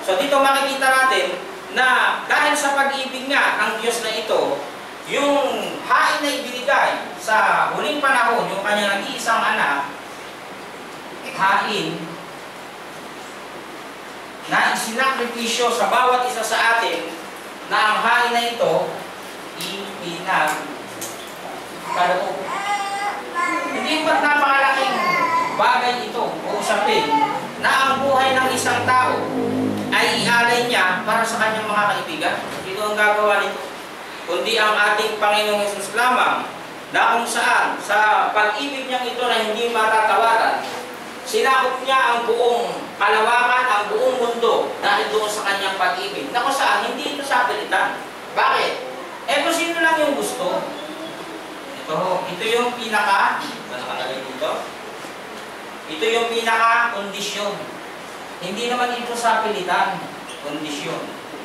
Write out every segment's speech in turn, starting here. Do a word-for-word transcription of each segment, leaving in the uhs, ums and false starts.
So dito makikita natin na dahil sa pag-ibig nga ng Diyos na ito, yung hain na ibinigay sa huling panahon, yung kanyang nag-iisang anak, hain na isinakripisyo sa bawat isa sa atin, na ang hain na ito ipinagkaloob. Hindi ba't napakalaking bagay ito o usapin na ang buhay ng isang tao ay ialay niya para sa kanyang mga kaibigan? Ito ang gagawa nito. Kundi ang ating Panginoong Hesus lamang, na kung saan sa pag-ibig niyang ito na hindi matatawaran, sinakop niya ang buong kalawakan, ang buong mundo dahil doon sa kanyang pag-ibig. Na kung saan, hindi ito sapilitan. Bakit? Eh kung sino lang yung gusto. Ito, ito yung pinaka, ano nakalagay dito? Ito yung pinaka-kondisyon. Hindi naman ito sapilitan, kondisyon.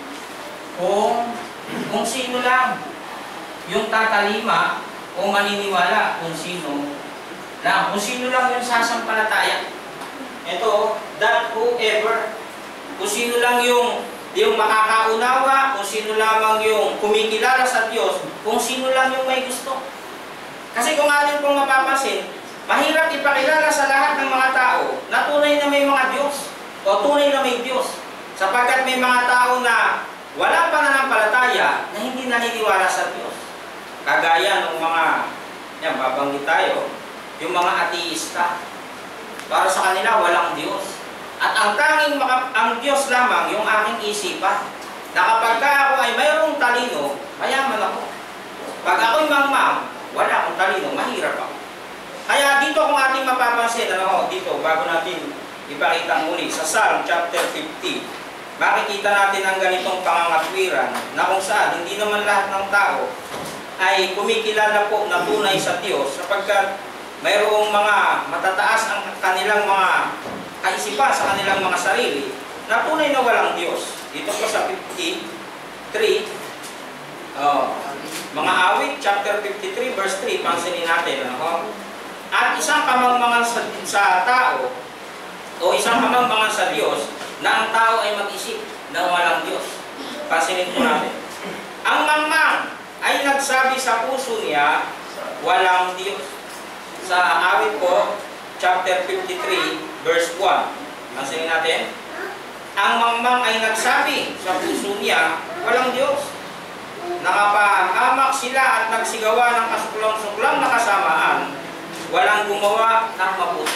Kung, kung sino lang yung tatalima o maniniwala, kung sino lang, kung sino lang yung sasampalataya. Ito, that whoever, kung sino lang yung, yung makakaunawa, kung sino lamang yung kumikilala sa Diyos, kung sino lang yung may gusto. Kasi kung atin pong mapapansin, mahirap ipakilala sa lahat ng mga tao na tunay na may mga Diyos o tunay na may Diyos. Sapagkat may mga tao na walang pananampalataya na hindi naniniwala sa Diyos. Kagaya ng mga, yan, babanggit tayo, yung mga ateista. Para sa kanila, walang Diyos. At ang tanging maka, ang Diyos lamang, yung aking isipan, na kapag ako ay mayroong talino, mayaman ako. Pag ako'y mangmang, wala akong talino, mahirap ako. Kaya dito kung ating mapapansin, ano, dito, bago natin ipakita muli, sa Psalm chapter fifty, makikita natin ang ganitong pangangatwiran, na kung saan, hindi naman lahat ng tao ay kumikilala po na tunay sa Diyos, sapagkat mayroong mga matataas ang kanilang mga kaisipan sa kanilang mga sarili, na tunay na walang Diyos. Dito po sa fifty-three, oh, mga awit, chapter fifty-three, verse three, pansinin natin, ano? At isang kamangmangan sa, sa tao, o isang kamangmangan sa Diyos, na ang tao ay mag-isip na walang Diyos. Pansinin po natin. Ang mangmang ay nagsabi sa puso niya, walang Diyos. Sa awit po, chapter fifty-three, verse one. Pansinin natin. Ang mangmang ay nagsabi sa puso niya, walang Diyos. Nakapahamak sila at nagsigawa ng kasuklang-suklang na kasamaan, walang gumawa ng mabuti.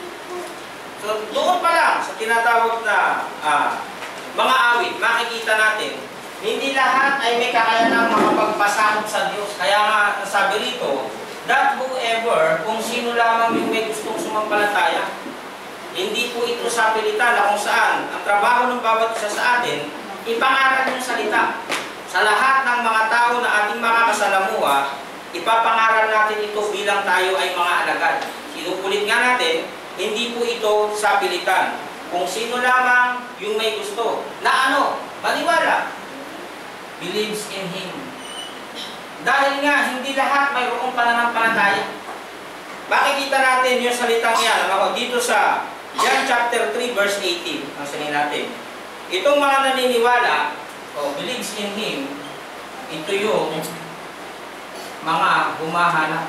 So doon pa lang sa tinatawag na ah, mga awit, makikita natin, hindi lahat ay may kakayanang makapagpasakop sa Diyos. Kaya nga sabi rito, that whoever, kung sino lamang yung may gustong sumampalataya, hindi po ito sapilitan na kung saan ang trabaho ng bawat isa sa atin, ipangaral yung salita. Sa lahat ng mga tao na ating makakasalamuha, ipapangaral natin ito bilang tayo ay mga alagad. Sinupulit nga natin, hindi po ito sapilitan. Kung sino lamang yung may gusto, na ano, maniwala, believes in Him. Dahil nga, hindi lahat mayroong pananampalataya. Makikita natin yung salitang yan, ano, dito sa John chapter three, verse eighteen. Ang sanin natin. Itong mga naniniwala, o believes in Him, ito yung mga humahanap.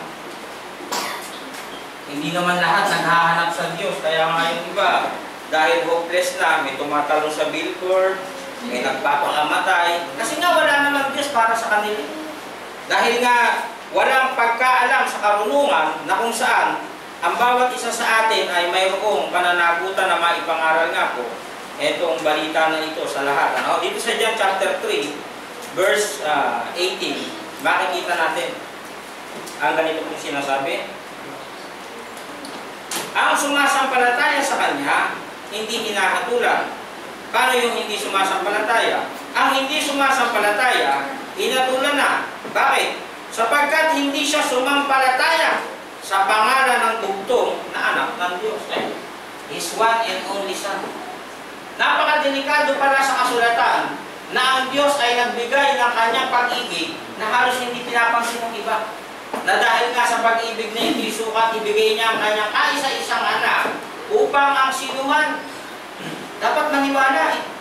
Hindi naman lahat naghahanap sa Diyos. Kaya nga yung iba, dahil hopeless na, may tumatalong sa billboard, may nagpapakamatay. Kasi nga wala naman Diyos para sa kanila. Dahil nga walang pagkaalam sa karunungan na kung saan ang bawat isa sa atin ay mayroong pananagutan na maipangaral nga po etong balita na ito sa lahat. Ano? Dito sa John chapter three, verse uh, eighteen, makikita natin ang ganito pong sinasabi. Ang sumasampalataya sa Kanya, hindi hinahatulan. Paano yung hindi sumasampalataya? Ang hindi sumasampalataya, hinatulan na. Bakit? Sapagkat hindi siya sumampalataya sa pangalan ng bugtong na anak ng Diyos. Eh, His one and only Son. Napakadelikado pala sa kasulatan na ang Diyos ay nagbigay ng kanyang pag-ibig na halos hindi pinapansin ng iba. Na dahil nga sa pag-ibig na hindi sukat, ibigay niya ang kanyang kaisa-isang anak upang ang sinuman dapat maniwala eh.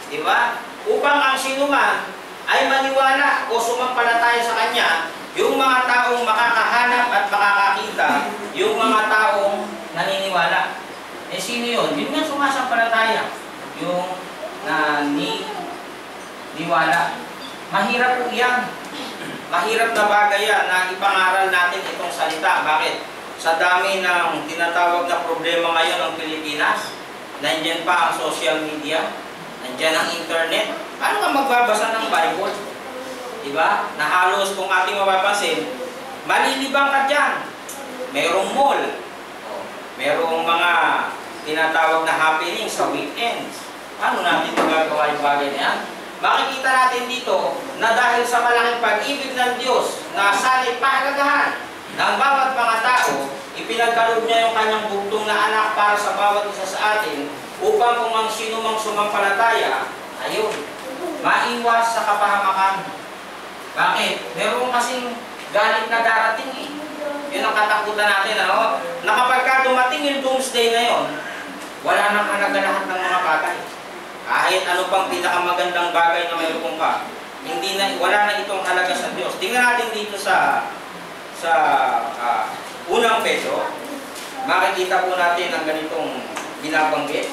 Di ba? Upang ang sinuman ay maniwala o sumampalataya sa Kanya, yung mga taong makakahanap at makakakita, yung mga taong naniniwala. Eh sino yun? Yun nga sumasampalataya. Yung na ni niwala. Mahirap po yan. Mahirap na bagay yan na ipangaral natin itong salita. Bakit? Sa dami ng tinatawag na problema ngayon ng Pilipinas, nandiyan pa ang social media, nandiyan ang internet. Paano ka magbabasa ng Bible? Diba? Na halos kung ating mapapansin, malilibang ka dyan. Merong mall. Merong mga tinatawag na happening sa weekends. Paano natin magagawa yung bagay na yan? Makikita natin dito na dahil sa malaking pag-ibig ng Diyos na sana'y pahalagahan ng bawat mga tao, ipinagkaloob niya yung kanyang bugtong na anak para sa bawat isa sa atin upang kung ang sino mang sumampalataya, ayun, maiwas sa kapahamakan. Bakit? Meron kasing galit na darating eh. Yun ang katakutan natin, ano? Na kapag ka dumating yung doomsday ngayon, wala nang halaga lahat ng mga bagay. Kahit ano pang pinakamagandang bagay na mayroon ka, hindi na, wala na itong halaga sa Diyos. Tingnan natin dito sa sa uh, unang Pedro, makikita po natin ang ganitong binabanggit.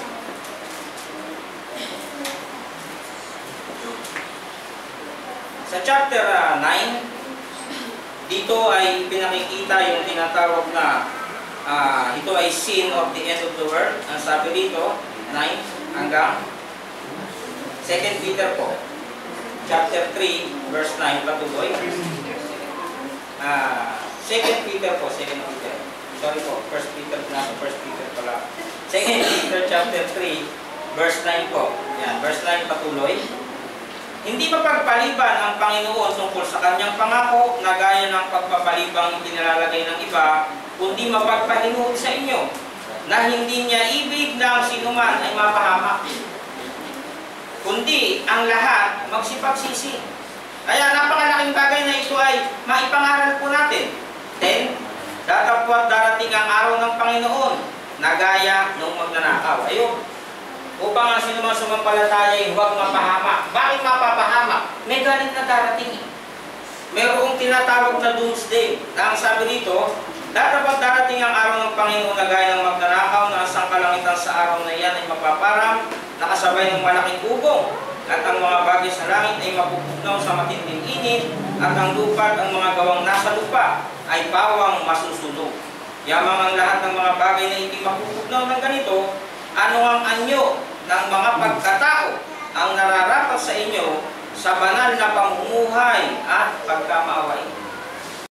Sa chapter uh, nine, dito ay pinakikita yung tinatawag na uh, ito ay sin of the end of the world. Ang sabi dito, nine hanggang Second Peter po, chapter three, verse nine, patuloy. Uh, Second Peter po, Second Peter. Sorry po, First Peter, nasa First Peter pala. Second Peter chapter three, verse nine po. Yan, verse nine patuloy. Hindi mapagpaliban ang Panginoon tungkol sa kanyang pangako na gaya ng pagpapalibang ipinalalagay ng iba, kundi mapagpahinuhod sa inyo na hindi niya ibig na ang sinuman ay mapahamak, kundi ang lahat magsipagsisi. Kaya napakalaking bagay na ito ay maipangaral po natin. Then, datapwat darating ang araw ng Panginoon na gaya nung magnanakaw. Ayun. Upang ang sinuman sumampalataya ay huwag mapahamak. Bakit mapapahamak? May galit na darating. Mayroong tinatawag na doomsday. Na ang sabi dito, datapwat darating ang araw ng Panginoon na gaya ng magnanakaw na ang sangkalangitan sa araw na iyan ay mapaparang, nakasabay ng malaking ubong, at ang mga bagay sa langit ay mapupugnaw sa matinding init, at ang lupa at ang mga gawang nasa lupa ay bawang masusunog. Yamang ang lahat ng mga bagay na hindi mapupugnaw ng ganito, ano ang anyo ng mga pagkatao ang nararapat sa inyo sa banal na pamumuhay at pagkamaawain.